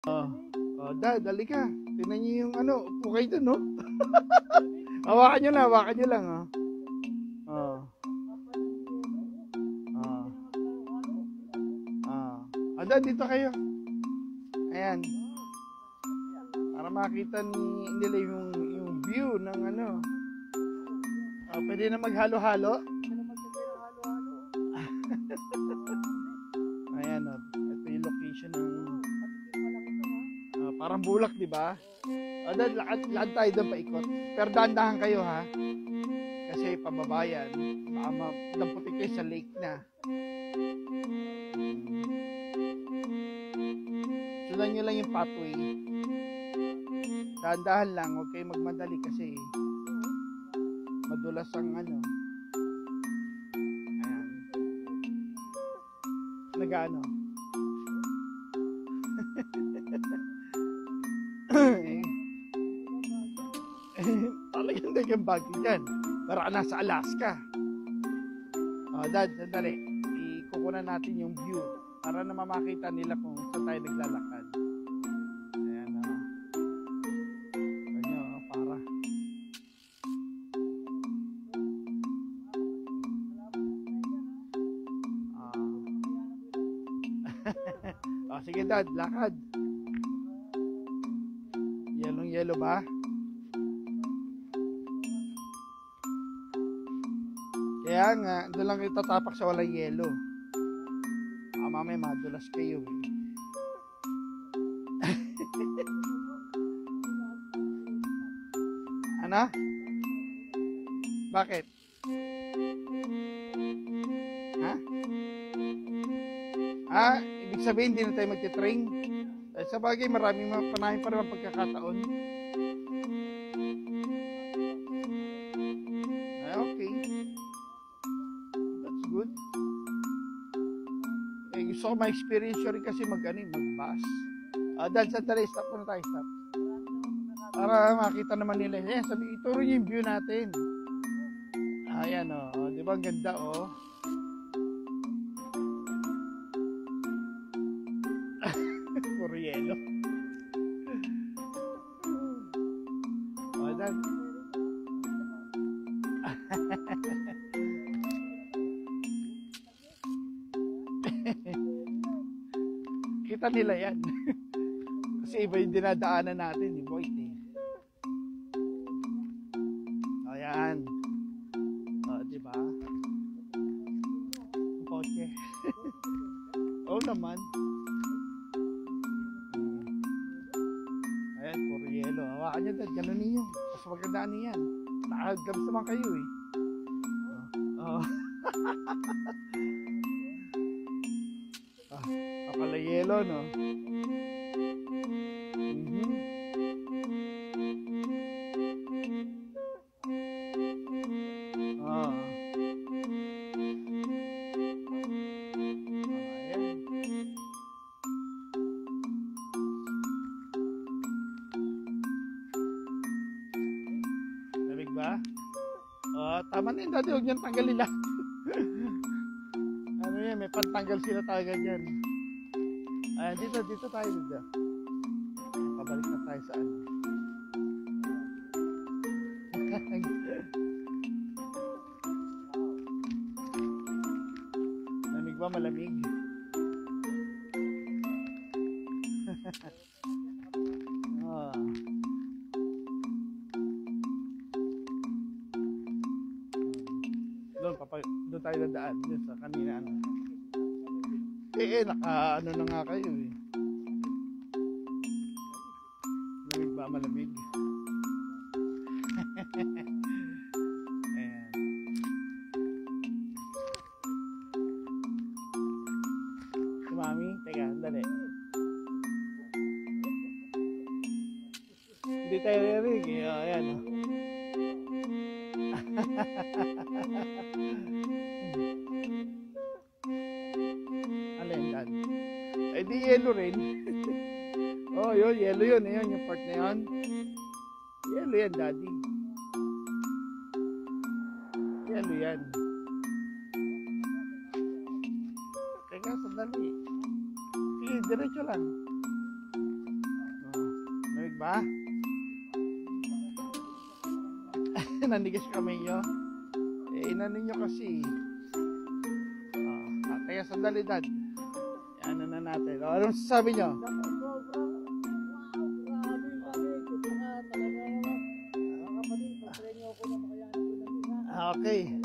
Oh, oh, dad, dali ka. Tingnan niyo yung ano, upo kayo dun, no? Hawakan niyo lang, oh. Oh, oh, oh. Oh, dad, dito kayo. Ayan. Para makita nila yung view ng ano. Oh, pwede na maghalo-halo. Ayan, oh. Ito yung location ng parang bulak, di ba? O, dad, lakad tayo doon paikot. Pero dahan-dahan kayo, ha? Kasi pababayan. Baka damputin kayo sa lake na. Sundan nyo lang yung pathway. Dahan-dahan lang. Huwag kayo magmadali kasi madulas ang ano. Ayan. Nag-ano? Talagang dagang bagay dyan. Para ka nasa Alaska. O, dad, sandali. Ikukunan natin yung view para na mamakita nila kung saan tayo naglalakad. Ayan, o. Ganyan, o, para. O, sige, dad, lakad. Yellow ba? Kaya nga, doon lang kayo tatapak sa walang yelo. Mamaya madulas kayo. Ano? Bakit? Ha? Ibig sabihin hindi na tayo magti-train. Sa bagay, maraming panahon pa naman pagkakataon. Okay. That's good. Gusto ko ma-experience yun rin kasi mag-bus. Dad, sandali, stop muna tayo, stop. Para makita naman nila. Ayan, ituro nyo yung view natin. Ayan, o. Di ba ang ganda, o? Puro yelo. O, dad. Kita nila yan. Kasi iba yung dinadaanan natin, di boy. Ayan. Di ba? Ang kotse. Oo naman. Ayan, puro yelo. Hawakan nyo, dad. Ganun ninyo. Mas magandaan niyan. Nakagabs naman kayo, eh. Kapala yelo, no? Lamig ba? Tama na yun, dati. Huwag niyang tanggalin lang. Ano yan, may pantanggal sila talaga dyan. Ayan, dito tayo dito. Pabalik na tayo sa ano. Lamig ba? Malamig? Doon tayo dadaan dun sa kanina ano. Naka ano na nga kayo, eh. Lamig ba? Malamig? Ayan. Si Mami, teka, dali. Hindi tayo rinig, eh. Ayan, oh. Alin, dad? Eh di yellow rin. Oh, yun, yellow yun. Ayun, yung part na yun. Yellow yan, daddy. Yellow yan. Teka, sandali. Sige, diretso lang. ba? Nanigas kami nyo. Inano nyo kasi. Kaya sandali, Dad. Ano na natin. Anong sasabi nyo? Okay.